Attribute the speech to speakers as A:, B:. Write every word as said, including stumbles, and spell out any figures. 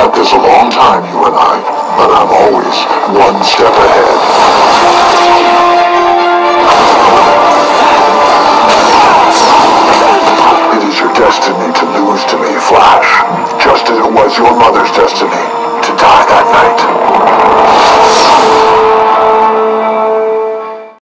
A: at this a long time, you and I, but I'm always one step ahead. It is your destiny to lose to me, Flash, just as it was your mother's destiny to die that night.